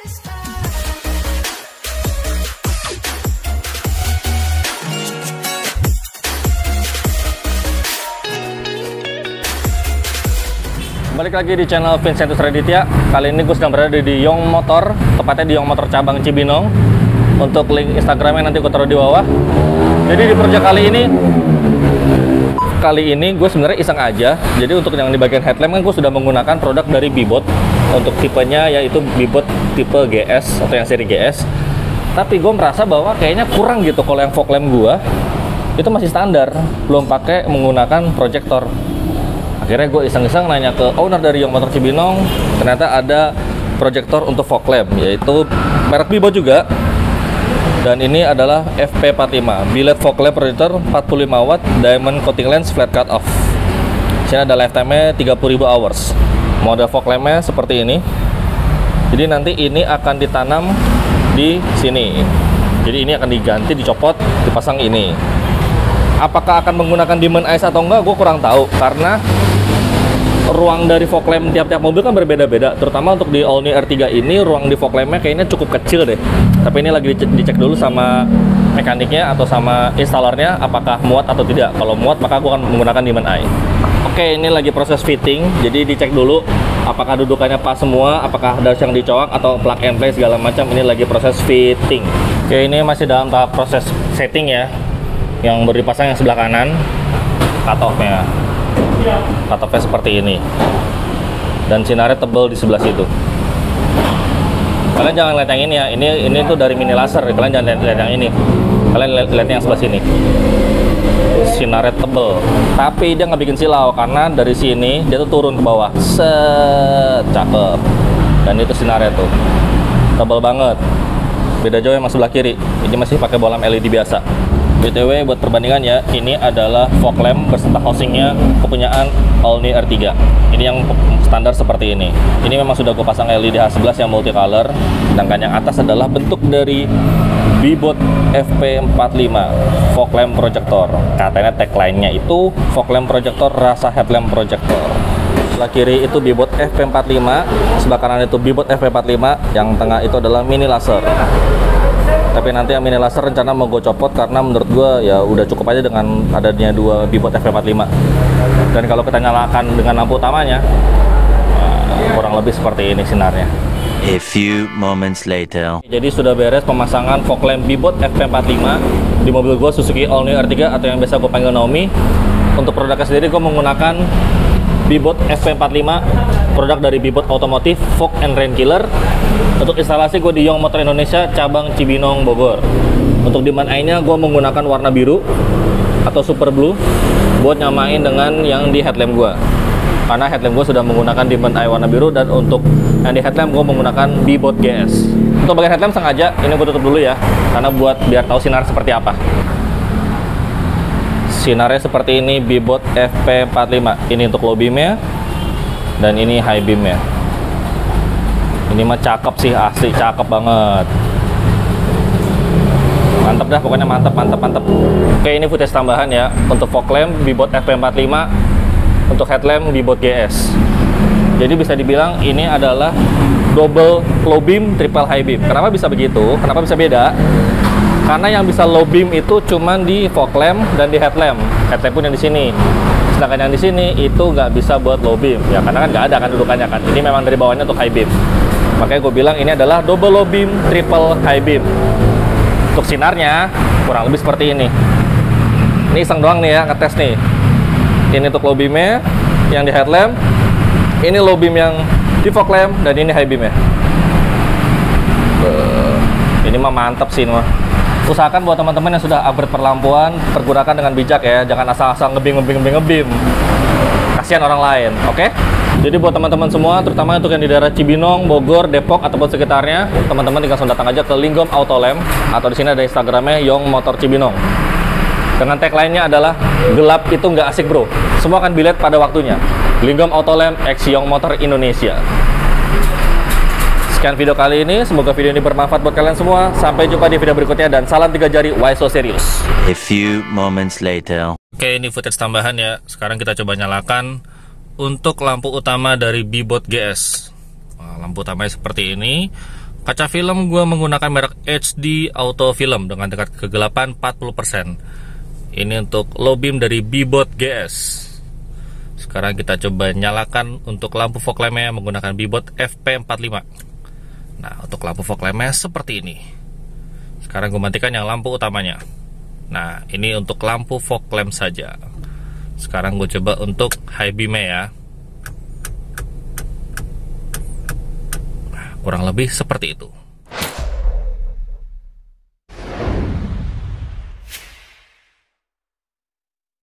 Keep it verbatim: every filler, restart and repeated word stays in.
Balik lagi di channel Vincentus Raditya. Kali ini gue sedang berada di Yong Motor, tepatnya di Yong Motor cabang Cibinong. Untuk link Instagramnya nanti gue taruh di bawah. Jadi di project kali ini, kali ini gue sebenarnya iseng aja. Jadi untuk yang di bagian headlamp kan gue sudah menggunakan produk dari Bibot. Untuk tipenya yaitu Bibot tipe G S atau yang seri G S. Tapi gue merasa bahwa kayaknya kurang gitu kalau yang fog lamp gue itu masih standar, belum pakai menggunakan proyektor. Akhirnya gue iseng-iseng nanya ke owner dari Yong Motor Cibinong, ternyata ada proyektor untuk fog lamp, yaitu merek Bibot juga. Dan ini adalah F P empat puluh lima, billet fog lamp projector empat puluh lima watt, diamond coating lens, flat cut off. Sini ada lifetime-nya tiga puluh ribu hours. Model fog lamp-nya seperti ini. Jadi nanti ini akan ditanam di sini. Jadi ini akan diganti, dicopot, dipasang ini. Apakah akan menggunakan diamond eyes atau enggak, gue kurang tahu, karena ruang dari fog lamp tiap-tiap mobil kan berbeda-beda. Terutama untuk di All New R tiga ini, ruang di fog lamp-nya kayaknya cukup kecil deh. Tapi ini lagi dicek, dicek dulu sama mekaniknya atau sama installernya, apakah muat atau tidak. Kalau muat, maka gue akan menggunakan diamond eye. Oke, ini lagi proses fitting, jadi dicek dulu apakah dudukannya pas semua, apakah ada yang dicoak atau plug and play segala macam. Ini lagi proses fitting. Oke, ini masih dalam tahap proses setting ya. Yang baru dipasang yang sebelah kanan, cut off-nya. Cut off-nya seperti ini. Dan sinarnya tebal di sebelah situ. Kalian jangan lihat yang ini ya. Ini ini tuh dari mini laser. Kalian jangan lihat, lihat yang ini. Kalian lihat, lihat yang sebelah sini. Sinarnya tebal. Tapi dia nggak bikin silau karena dari sini dia tuh turun ke bawah. Set, cakep. Dan itu sinarnya tuh tebal banget. Beda jauh yang sebelah kiri. Ini masih pakai bolam L E D biasa. B T W buat perbandingan ya, ini adalah fog lamp beserta housingnya kepunyaan All New R tiga. Ini yang standar seperti ini. Ini memang sudah gue pasang L E D H sebelas yang multicolor. Sedangkan yang atas adalah bentuk dari Bibot F P empat puluh lima fog lamp projector. Katanya tagline-nya itu fog lamp projector rasa headlamp projector. Sebelah kiri itu Bibot F P empat puluh lima, sebelah kanan itu Bibot F P empat puluh lima, yang tengah itu adalah mini laser. Tapi nanti yang mini laser rencana mau gue copot karena menurut gue ya udah cukup aja dengan adanya dua Bibot F P empat puluh lima. Dan kalau kita nyalakan dengan lampu utamanya, kurang lebih seperti ini sinarnya. A few moments later. Jadi sudah beres pemasangan fog lamp Bibot F P empat puluh lima di mobil gue Suzuki All New R tiga atau yang biasa gue panggil Naomi. Untuk produknya sendiri gue menggunakan Bibot F P empat puluh lima, produk dari Bibot Automotive Fog and Rain Killer. Untuk instalasi gue di Yong Motor Indonesia cabang Cibinong Bogor. Untuk diamond eye-nya gue menggunakan warna biru atau super blue buat nyamain dengan yang di headlamp gue. Karena headlamp gue sudah menggunakan diamond eye warna biru, dan untuk yang di headlamp gue menggunakan Bibot G S. Untuk bagian headlamp sengaja ini gue tutup dulu ya, karena buat biar tahu sinar seperti apa. Sinarnya seperti ini, Bibot F P empat puluh lima. Ini untuk low beam-nya, dan ini high beam-nya. Ini mah cakep sih, asli cakep banget. Mantap dah, pokoknya mantap, mantap, mantap. Oke, ini footage tambahan ya. Untuk fog lamp Bibot F P empat puluh lima, untuk headlamp Bibot G S. Jadi bisa dibilang ini adalah double low beam, triple high beam. Kenapa bisa begitu? Kenapa bisa beda? Karena yang bisa low beam itu cuman di fog lamp dan di headlamp. Headlamp pun yang di sini. Sedangkan yang di sini itu nggak bisa buat low beam. Ya karena kan nggak ada kan dudukannya kan. Ini memang dari bawahnya untuk high beam. Makanya gue bilang ini adalah double low beam, triple high beam. Untuk sinarnya kurang lebih seperti ini. Ini iseng doang nih ya, ngetes nih. Ini untuk low beam-nya yang di headlamp. Ini low beam yang di fog lamp, dan ini high beam-nya. Ini mah mantap sih mah. Usahakan buat teman-teman yang sudah upgrade perlampuan, pergunakan dengan bijak ya, jangan asal-asal ngebim ngebim ngebim ngebim. Kasihan orang lain, oke? Okay? Jadi buat teman-teman semua, terutama untuk yang di daerah Cibinong, Bogor, Depok ataupun sekitarnya, teman-teman tinggal datang aja ke Linggom Auto Lamp, atau di sini ada Instagramnya Yong Motor Cibinong. Dengan tagline-nya adalah gelap itu nggak asik bro, semua akan billet pada waktunya. Linggom Auto Lamp X Yong Motor Indonesia. Sekian video kali ini, semoga video ini bermanfaat buat kalian semua. Sampai jumpa di video berikutnya, dan salam tiga jari, why so serious. A few moments later. Oke, ini footage tambahan ya. Sekarang kita coba nyalakan untuk lampu utama dari Bibot G S. Nah, lampu utamanya seperti ini. Kaca film gue menggunakan merek H D Auto Film dengan tingkat kegelapan empat puluh persen. Ini untuk low beam dari Bebot G S. Sekarang kita coba nyalakan untuk lampu fog lamp-nya menggunakan Bebot F P empat puluh lima. Nah, untuk lampu fog lamp-nya seperti ini. Sekarang gue matikan yang lampu utamanya. Nah, ini untuk lampu fog lamp saja. Sekarang gue coba untuk high beam-nya ya. Nah, kurang lebih seperti itu.